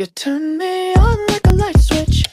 You turn me on like a light switch.